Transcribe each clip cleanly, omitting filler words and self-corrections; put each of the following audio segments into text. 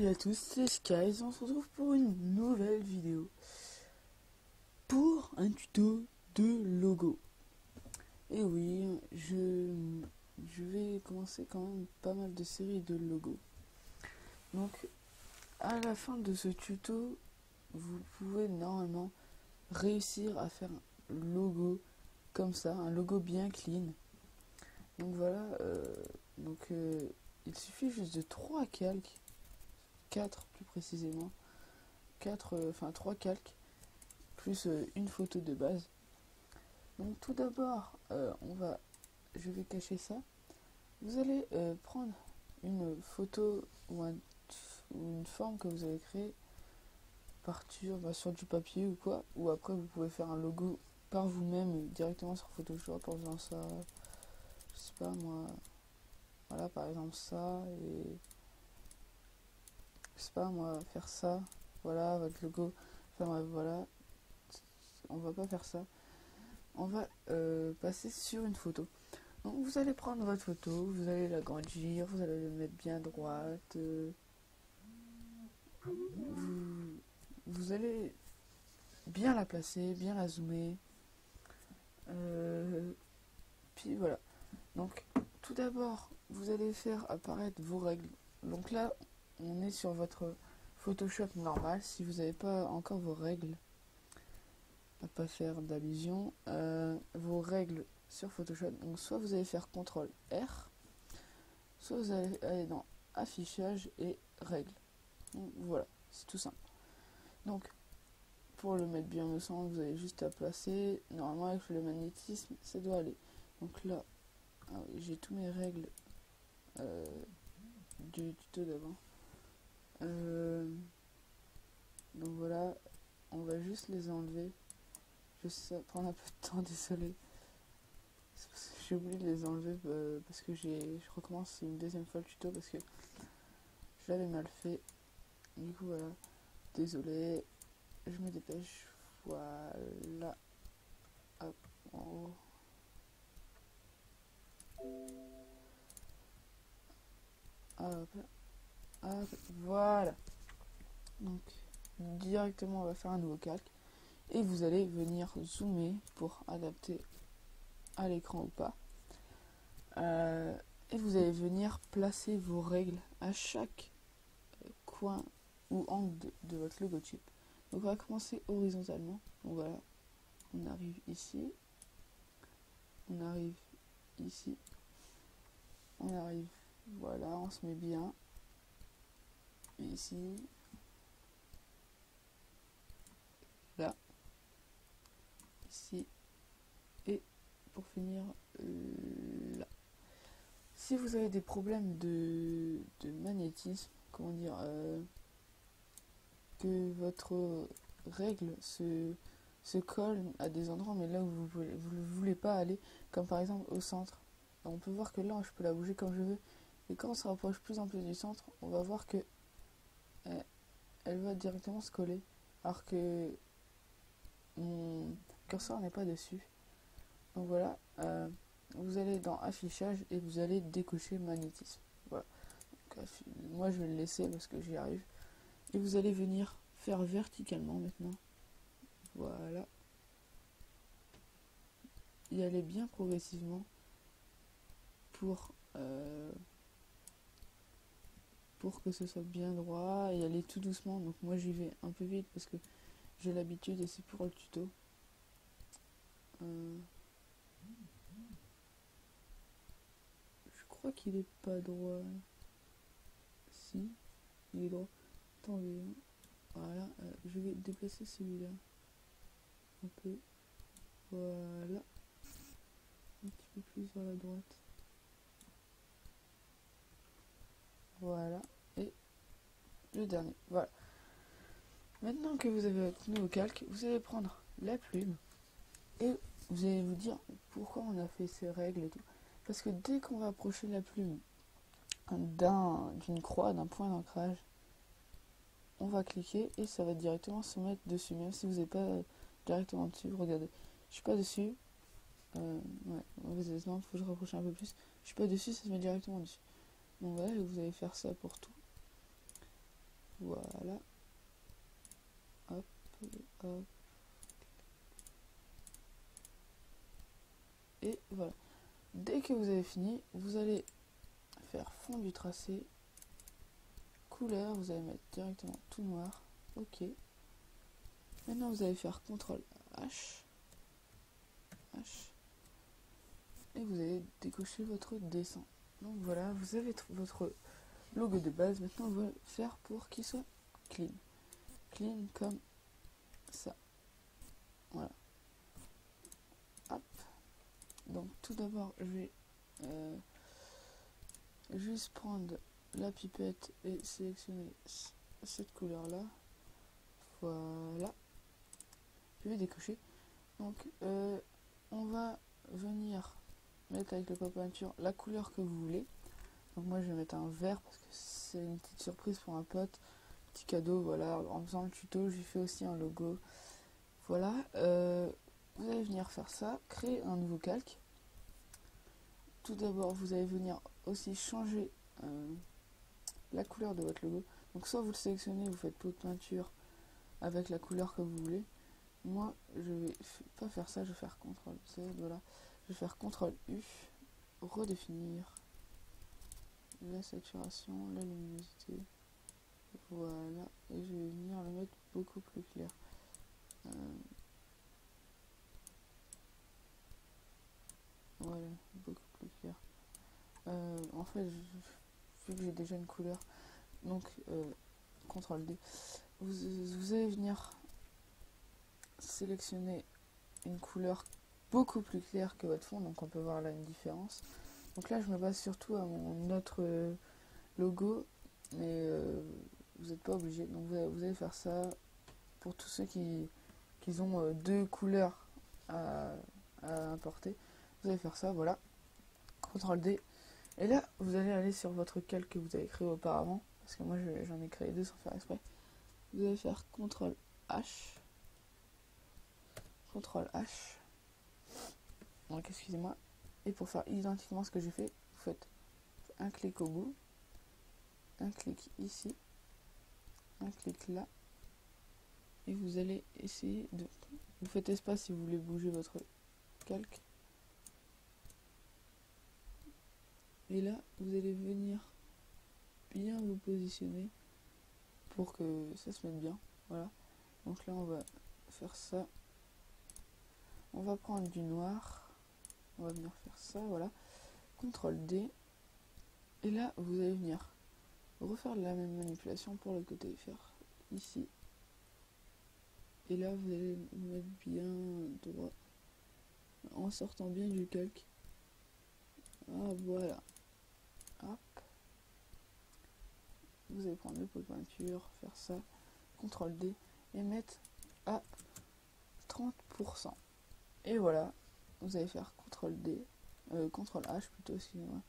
Salut à tous, c'est Skies, on se retrouve pour une nouvelle vidéo pour un tuto de logo. Et oui, je vais commencer quand même pas mal de séries de logos. Donc à la fin de ce tuto, vous pouvez normalement réussir à faire un logo comme ça, un logo bien clean. Donc voilà, il suffit juste de 3 calques, 4 plus précisément, 3 calques, plus une photo de base. Donc tout d'abord, je vais cacher ça. Vous allez prendre une photo ou une forme que vous avez créée, partir sur du papier ou quoi, ou après vous pouvez faire un logo par vous-même directement sur Photoshop en faisant ça, je sais pas moi, voilà par exemple ça, et je sais pas moi, faire ça, voilà votre logo, enfin bref, voilà, on va pas faire ça, on va passer sur une photo. Donc vous allez prendre votre photo, vous allez l'agrandir, vous allez le mettre bien droite, vous allez bien la placer, bien la zoomer, puis voilà. Donc tout d'abord vous allez faire apparaître vos règles. Donc là on est sur votre Photoshop normal. Si vous n'avez pas encore vos règles, à pas faire d'allusion, vos règles sur Photoshop, donc soit vous allez faire CTRL R, soit vous allez aller dans affichage et règles. Donc, voilà, c'est tout simple. Donc pour le mettre bien au centre, vous avez juste à placer. Normalement avec le magnétisme ça doit aller. Donc là j'ai tous mes règles du tuto d'avant. Donc voilà, on va juste les enlever. Je sais, ça va prendre un peu de temps, désolé. C'est parce que j'ai oublié de les enlever parce que je recommence une deuxième fois le tuto parce que je l'avais mal fait. Du coup voilà, désolé, je me dépêche. Voilà, hop, en haut. Hop, hop, voilà. Donc directement on va faire un nouveau calque et vous allez venir zoomer pour adapter à l'écran ou pas. Et vous allez venir placer vos règles à chaque coin ou angle de votre logotype. Donc on va commencer horizontalement. Donc voilà, on arrive ici, on arrive ici, on arrive, voilà, on se met bien ici, là, ici, et pour finir là. Si vous avez des problèmes de magnétisme, comment dire, que votre règle se colle à des endroits mais là où vous ne voulez pas aller, comme par exemple au centre, on peut voir que là je peux la bouger comme je veux, et quand on se rapproche plus en plus du centre, on va voir que elle va directement se coller, alors que mon curseur n'est pas dessus. Donc voilà, vous allez dans affichage et vous allez décocher magnétisme. Voilà. Donc, moi je vais le laisser parce que j'y arrive. Et vous allez venir faire verticalement maintenant. Voilà. Y aller bien progressivement pour que ce soit bien droit, et aller tout doucement. Donc moi j'y vais un peu vite parce que j'ai l'habitude et c'est pour le tuto. Je crois qu'il est pas droit. Si, il est droit. Attendez. Voilà, je vais déplacer celui-là un peu. Voilà. Un petit peu plus vers la droite. Voilà. Et le dernier. Voilà. Maintenant que vous avez votre nouveau calque, vous allez prendre la plume et vous allez vous dire pourquoi on a fait ces règles et tout. Parce que dès qu'on va approcher la plume d'une croix, d'un point d'ancrage, on va cliquer et ça va directement se mettre dessus. Même si vous n'êtes pas directement dessus, regardez, je suis pas dessus. Ouais, faut que je rapproche un peu plus. Je suis pas dessus, ça se met directement dessus. Donc voilà, vous allez faire ça pour tout. Voilà. Hop, hop. Et voilà. Dès que vous avez fini, vous allez faire fond du tracé, couleur, vous allez mettre directement tout noir. Ok. Maintenant vous allez faire CTRL H. H. Et vous allez décocher votre dessin. Donc voilà, vous avez votre logo de base. Maintenant on va faire pour qu'il soit clean. Clean comme ça. Voilà. Hop. Donc tout d'abord je vais juste prendre la pipette et sélectionner cette couleur là. Voilà. Je vais décocher. Donc on va venir mettre avec le pot peinture la couleur que vous voulez. Donc moi je vais mettre un vert parce que c'est une petite surprise pour un pote, petit cadeau. Voilà, en faisant le tuto j'ai fait aussi un logo. Voilà, vous allez venir faire ça, créer un nouveau calque. Tout d'abord vous allez venir aussi changer la couleur de votre logo. Donc soit vous le sélectionnez, vous faites pot de peinture avec la couleur que vous voulez. Moi je vais pas faire ça, je vais faire CTRL-C, voilà. Je vais faire CTRL-U, redéfinir la saturation, la luminosité, voilà, et je vais venir le mettre beaucoup plus clair. Voilà, beaucoup plus clair. En fait, vu que j'ai déjà une couleur, donc CTRL D, vous allez venir sélectionner une couleur beaucoup plus claire que votre fond, donc on peut voir là une différence. Donc là je me base surtout à mon autre logo, mais vous n'êtes pas obligé. Donc vous allez faire ça pour tous ceux qui ont deux couleurs à importer. Vous allez faire ça, voilà. CTRL D. Et là vous allez aller sur votre calque que vous avez créé auparavant, parce que moi j'en ai créé deux sans faire exprès. Vous allez faire CTRL H. CTRL H. Donc excusez-moi. Et pour faire identiquement ce que j'ai fait, vous faites un clic au bout, un clic ici, un clic là, et vous allez essayer de... Vous faites espace si vous voulez bouger votre calque. Et là, vous allez venir bien vous positionner pour que ça se mette bien. Voilà. Donc là, on va faire ça. On va prendre du noir. On va venir faire ça, voilà. CTRL D. Et là, vous allez venir refaire la même manipulation pour le côté. Faire ici. Et là, vous allez mettre bien droit. En sortant bien du calque. Ah, voilà. Hop. Vous allez prendre le pot de peinture, faire ça. CTRL D. Et mettre à 30%. Et voilà. Vous allez faire CTRL D. CTRL H plutôt, excusez-moi.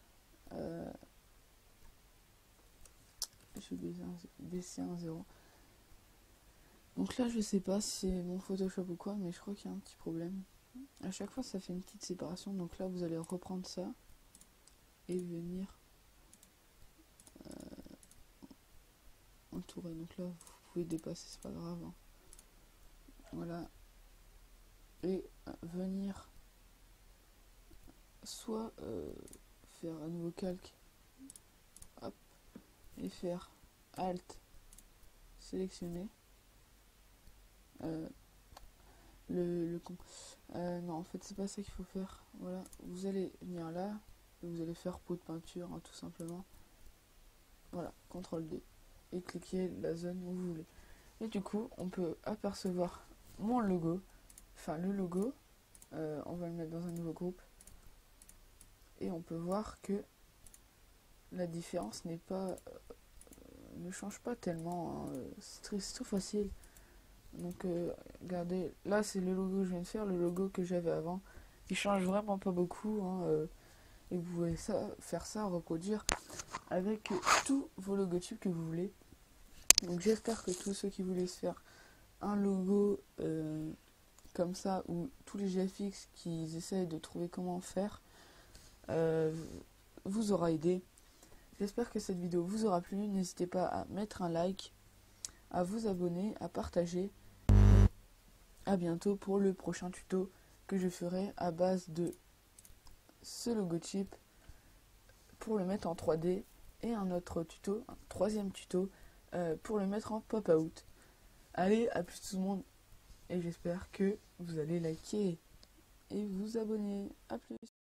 Je vais baisser un 0. Donc là, je sais pas si c'est mon Photoshop ou quoi, mais je crois qu'il y a un petit problème. À chaque fois, ça fait une petite séparation. Donc là, vous allez reprendre ça et venir entourer. Donc là, vous pouvez dépasser, c'est pas grave. Hein. Voilà. Et venir soit faire un nouveau calque. Hop. Et faire Alt, sélectionner. Le con. Non, en fait, c'est pas ça qu'il faut faire. Voilà, vous allez venir là, et vous allez faire pot de peinture, hein, tout simplement. Voilà, CTRL D. Et cliquez la zone où vous voulez. Et du coup, on peut apercevoir mon logo. Enfin, le logo. On va le mettre dans un nouveau groupe. Et on peut voir que la différence n'est pas... ne change pas tellement. Hein. C'est trop facile. Donc regardez, là c'est le logo que je viens de faire, le logo que j'avais avant. Il change vraiment pas beaucoup. Hein, et vous pouvez faire ça, reproduire avec tous vos logotypes que vous voulez. Donc j'espère que tous ceux qui voulaient se faire un logo comme ça, ou tous les GFX qui essayent de trouver comment faire, vous aura aidé. J'espère que cette vidéo vous aura plu. N'hésitez pas à mettre un like, à vous abonner, à partager. À bientôt pour le prochain tuto que je ferai à base de ce logotype pour le mettre en 3D et un autre tuto, un troisième tuto pour le mettre en pop-out. Allez, à plus tout le monde et j'espère que vous allez liker et vous abonner. À plus.